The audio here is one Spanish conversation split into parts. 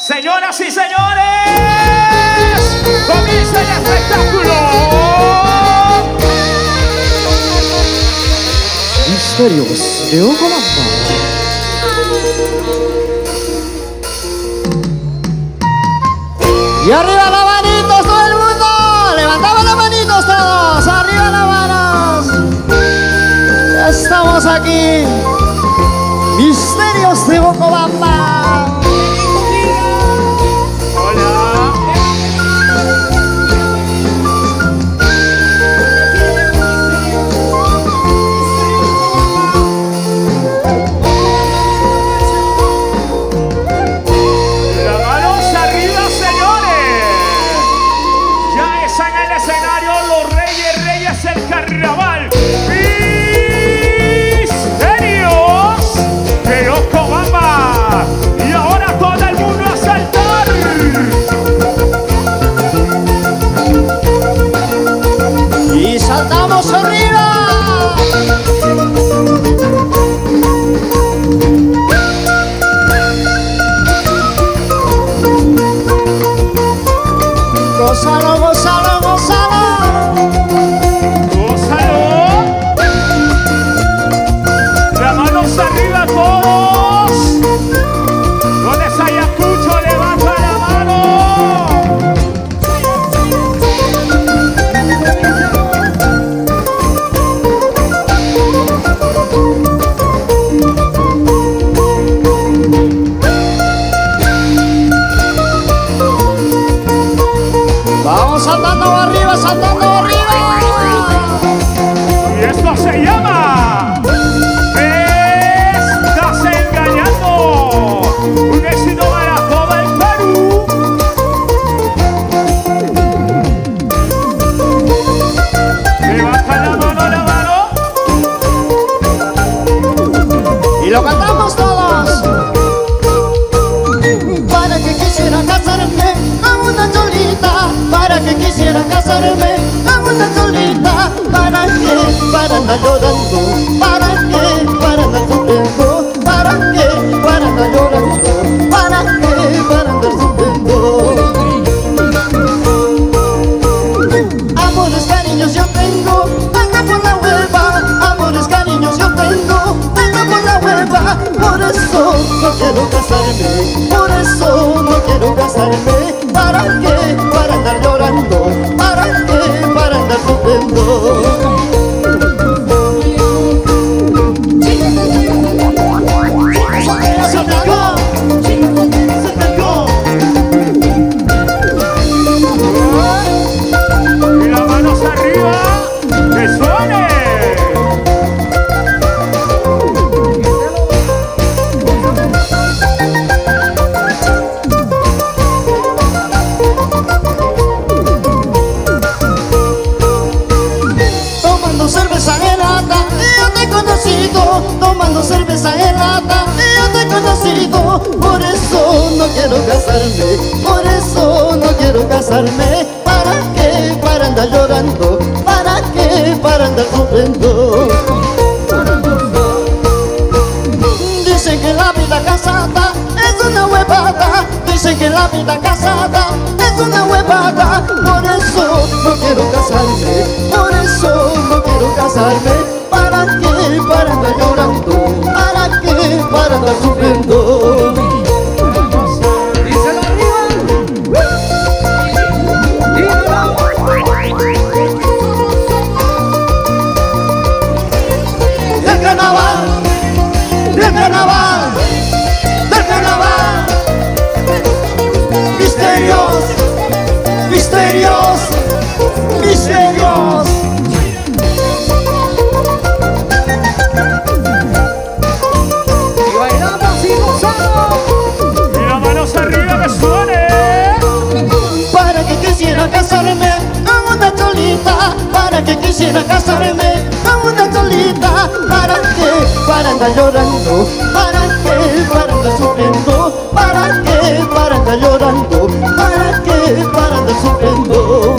Señoras y señores, comienza el espectáculo. Misterios de Ocolampa. Y arriba las manitos todo el mundo. Levantamos las manitos todos. Arriba las manos. Ya estamos aquí. Misterios de Ocolampa. ¡Saltamos arriba! ¡Gózalo, gózalo, gózalo! ¡Gózalo! Las manos arriba todos. Donde se haya escucho, levanta la mano. Vamos saltando arriba, saltando arriba. Y esto se llama Me Estás Engañando. Un éxito para todo el Perú. Levanta la mano. Y lo cantamos todos. Para que quisiera casarme con una cholita, para que quisiera casarme con una cholita, ¿para qué? Para andar llorando, ¿para qué? Para andar sufriendo, ¿para qué? Para andar llorando, ¿para qué? Para andar sufriendo. Amores, cariños yo tengo, venga por la hueva. Amores, cariños yo tengo, venga por la hueva. Por eso no quiero casarme, por eso no quiero casarme. ¿Para qué? Para andar llorando, ¿para qué? Para andar sufriendo. Y las manos arriba, que suene. Cerveza en lata, yo te he conocido. Tomando cerveza en lata, yo te he conocido. Por eso no quiero casarme, por eso no quiero casarme. ¿Para qué? Para andar llorando, ¿para qué? Para andar sufriendo. Dicen que la vida casada es una huevada. Dicen que la vida casada es una huevada. Por eso no quiero casarme, por eso no quiero casarme. ¿Para qué? Para andar llorando, ¿para qué? Para andar sufriendo. Díselo arriba. Del carnaval, del carnaval, del carnaval. Misterios, misterios, misterios. Y bailamos y gozamos. Y las manos arriba que suene. Para que quisiera casarme con una cholita, para que quisiera casarme con una cholita. ¿Para qué? Para andar llorando, ¿para qué? Para andar sufriendo, ¿para qué? Para andar llorando, ¿para qué? Para andar sufriendo.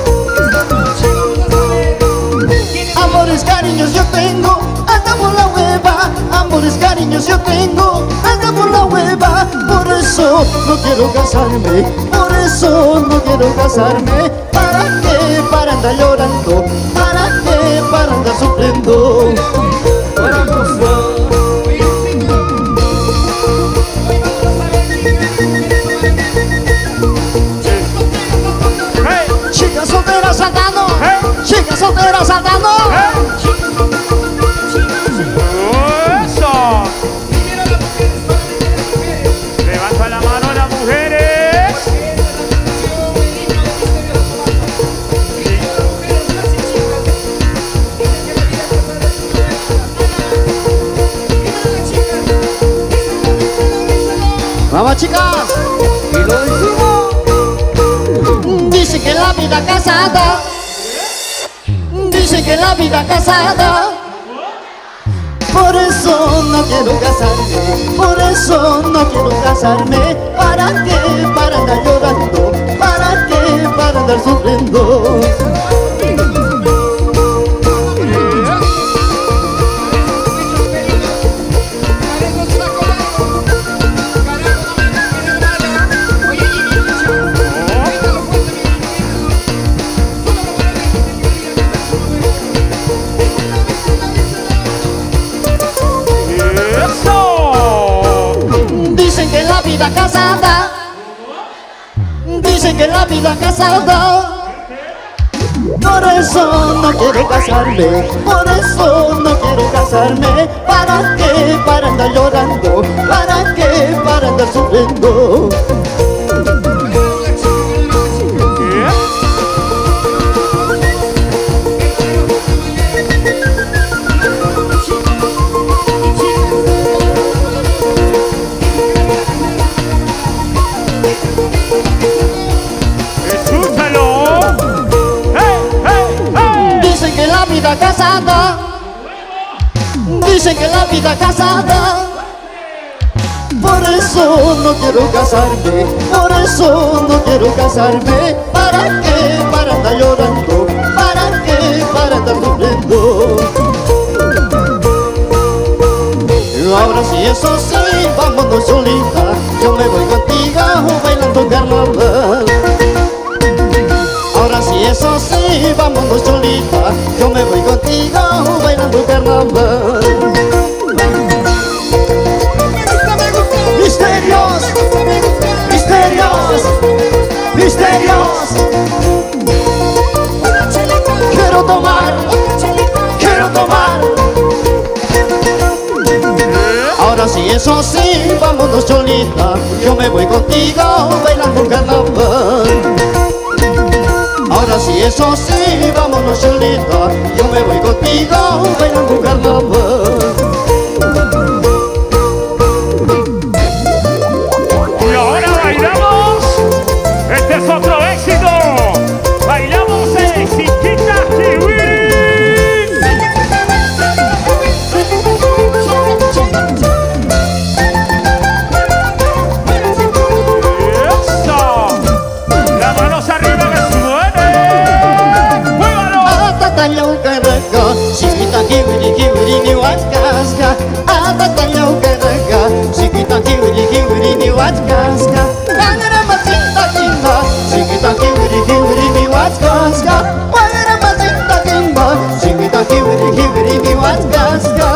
Amores, cariños yo tengo, anda por la hueva. Amores, cariños yo tengo, anda por la hueva. Por eso eso no quiero casarme, por eso no quiero casarme. ¿Para qué? Para andar llorando, ¿para qué? Para andar sufriendo. Chicas solteras saltando, chicas solteras saltando. Eso. Levanta la mano las mujeres. Vamos, chicas. Y lo decimos. Dice que la vida casada, dice que la vida casada. Por eso no quiero casarme, por eso no quiero casarme. ¿Para qué? Para andar llorando, ¿para qué? Para andar sufriendo. Dicen que la vida casada, dicen que la vida casada. Por eso no quiero casarme, por eso no quiero casarme. ¿Para qué? Para andar llorando, ¿para qué? Para andar sufriendo. Dicen que la vida casada, dicen que la vida casada. Por eso no quiero casarme, por eso no quiero casarme. ¿Para qué? Para andar llorando, ¿para qué? Para andar sufriendo. Ahora sí, eso sí, vámonos solita. Yo me voy contigo bailando carnaval. Ahora sí, eso sí, vámonos solita. Yo me voy contigo bailando carnaval. Misterios, misterios, misterios. Quiero tomar, quiero tomar. Ahora sí, eso sí, vámonos solita. Yo me voy contigo bailando carnaval. Ahora sí, eso sí, vámonos solita. Yo me voy contigo bailando carnaval. Y ahora bailamos. Este es otro éxito. Bailamos en Chiquita Kiwiri. Chiquita kiwiri kiwiri ni watkaska. Atatayau karaga. Chiquita kiwiri kiwiri ni watkaska. Wangara masinta kimba. Chiquita kiwiri kiwiri ni watkaska. Wangara masinta kimba. Chiquita kiwiri kiwiri ni watkaska.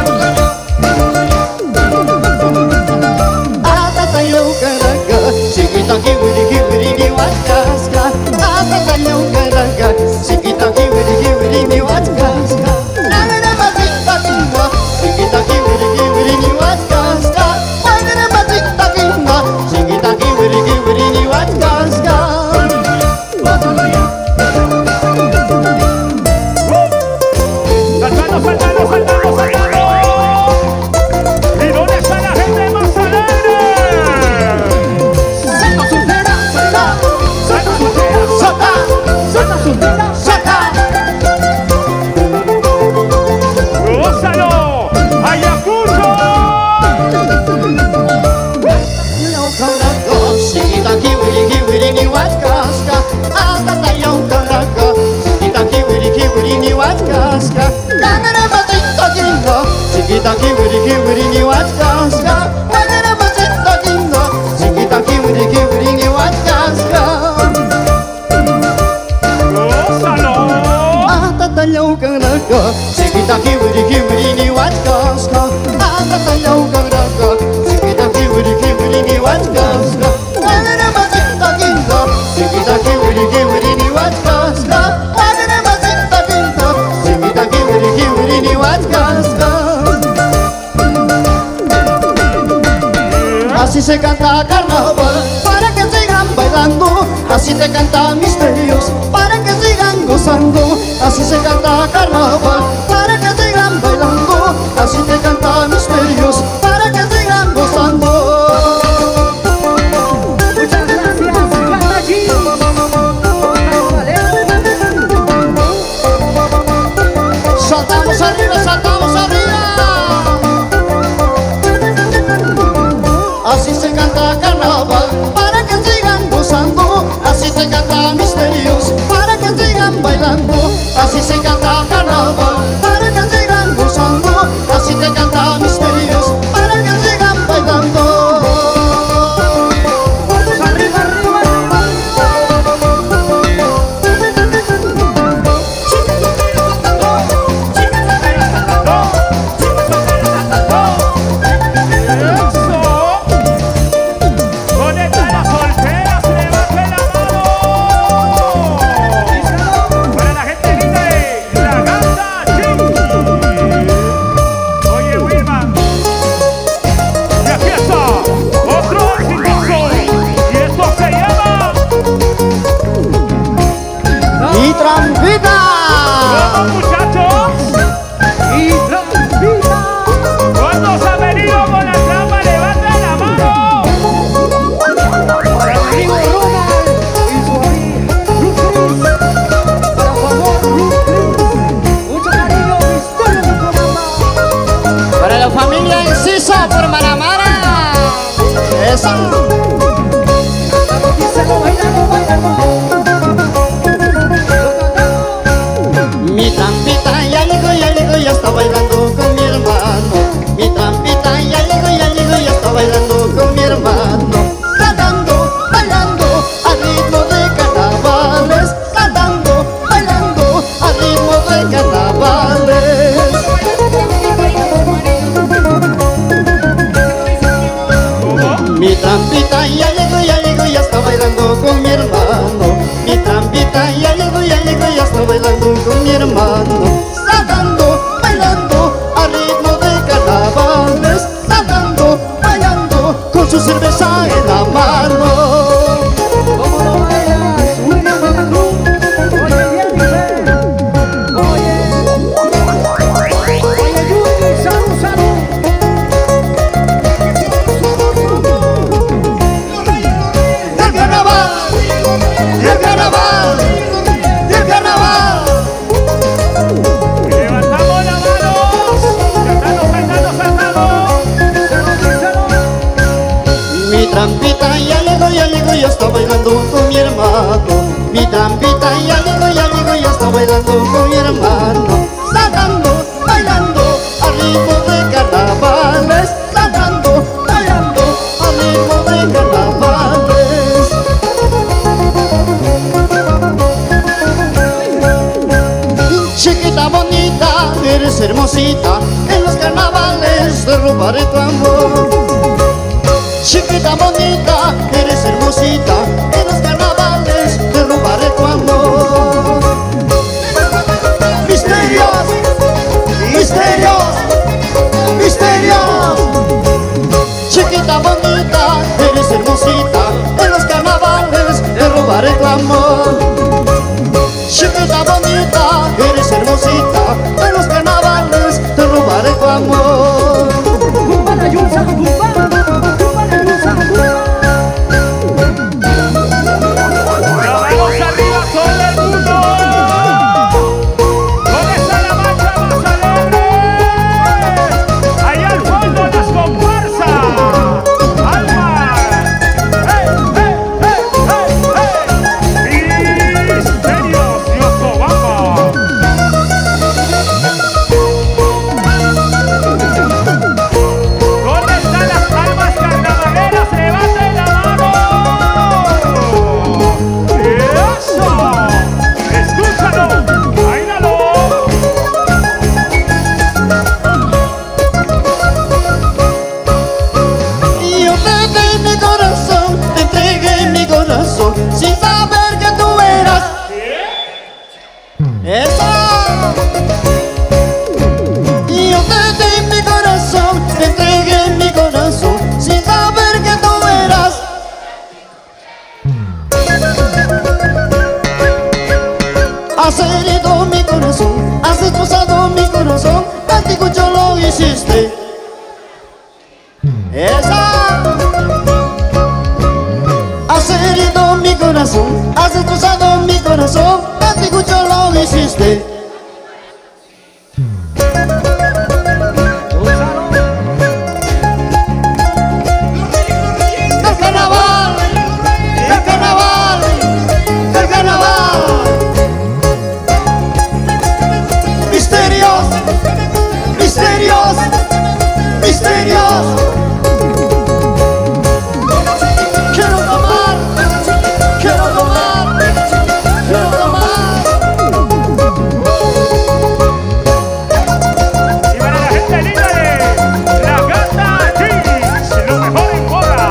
Atatayau karaga. Chiquita kiwiri kiwiri ni watkaska. Atatayau karaga. Chiquita kiwiri kiwiri ni watkaska. Saltando, saltando, saltando, saltando. ¿Y dónde está la gente más alegre? Salta soltera, salta, salta soltera, salta, salta soltera, salta. ¡Gózalo! ¡Ayacucho! Chiquita kiwiri kiwiri ni watkaska. Atatayau karaga. Chiquita kiwiri kiwiri ni watkaska. Wangara masinta kimba. Chiquita kiwiri kiwiri ni watkaska. Wangara masinta kimba. Chiquita watkaska Agata yauga graka Sikita kiwiri kiwiri ni watkaska Agana mazinta kinta Sikita kiwiri kiwiri ni watkaska Agana mazinta kinta Sikita kiwiri kiwiri ni watkaska Así se canta carnaval para que sigan bailando. Así se canta misterios para que sigan gozando. Así se canta carnaval para que sigan bailando. Así se canta misterios para que sigan gozando. Muchas gracias, Canta G. Saltamos arriba, saltamos arriba. Así se canta carnaval para que sigan gozando. Así se canta misterios para que sigan bailando. Así se canta carnaval para que sigan gozando. Así se canta misterios para que sigan bailando. Arriba, arriba, Y trampita. Muchachos, y trampita. ¿cuántos han venido con la trampa? Levanten la mano. Para el amigo Ronald y su amiga Ruth. Para favor, Ruth. Mucho cariño, Misterio de Comamba. Para la familia Enciso por Manamara. Esa. Díselo, bailando, bailando. Mi trampita ya llegó, ya está bailando con mi hermano. Mi trampita ya llegó, ya está bailando con mi hermano. Cantando, bailando al ritmo de carnavales. Cantando, bailando al ritmo de carnavales. Mi trampita ya llegó, ya está bailando con mi hermano. Mi trampita ya llegó, ya está bailando con mi hermano. Cantando, bailando al ritmo de carnavales. Cantando, bailando con su cerveza en la mano. ¿Cómo lo bailas? William de la Cruz. Oye, Jennifer. Oye, Yuki, salud, salud. ¡El carnaval! ¡Y el carnaval! ¡Y el carnaval! Levantamos la mano. Saltando, saltando, saltando. Mi trampita ya llegó, ya está bailando con mi hermano. Mi trampita ya llegó, ya está bailando con mi hermano. Saltando, bailando al ritmo de carnavales. Saltando, bailando al ritmo de carnavales. Chiquita bonita, eres hermosita. En los carnavales te robaré tu amor. Chiquita bonita, eres hermosita. En los carnavales te robaré tu amor. Misterios, misterios, misterios. Chiquita bonita, eres hermosita. En los carnavales te robaré tu amor. Chiquita bonita, eres hermosita. En los carnavales te robaré tu amor. Cumba la yusa, cumba. Cumba la yusa, cumba. has herido mi corazón, has destrozado mi corazón, contigo yo lo hiciste. Del carnaval, del carnaval, del carnaval. Misterios, misterios, misterios. Quiero tomar, quiero tomar, quiero tomar. Y para la gente linda de La Gata Jeans, lo mejor en moda.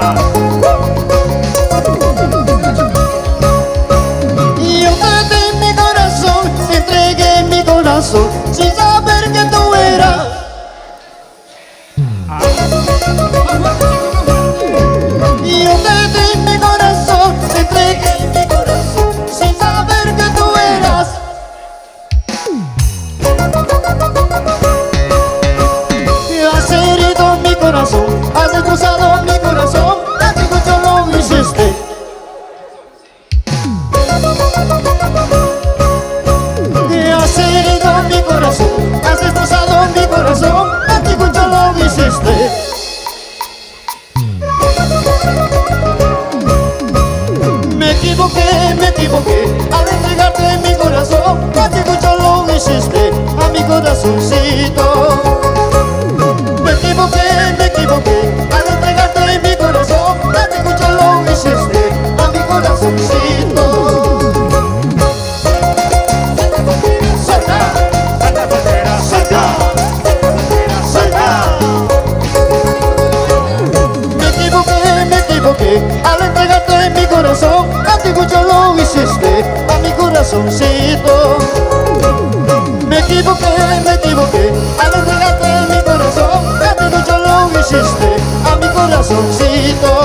Y yo te di mi corazón, te entregué mi corazón, sin saber que tú eras. Y yo te di mi corazón, te entregué mi corazón, sin saber que tú eras. Y has herido mi corazón, has destrozado mi corazón, contigo yo lo hiciste. Y has herido mi corazón, has destrozado mi corazón, contigo yo lo hiciste. Me equivoqué al entregarte mi corazón, contigo yo lo hiciste a mi corazoncito. Me equivoqué al entregarte mi corazón, contigo yo lo hiciste a mi corazoncito. Suelta, Santa Soltera, suelta, suelta. Me equivoqué al entregarte mi corazón, contigo yo lo hiciste a mi corazoncito. Me equivoqué al entregarte mi corazón, contigo yo lo hiciste a mi corazoncito.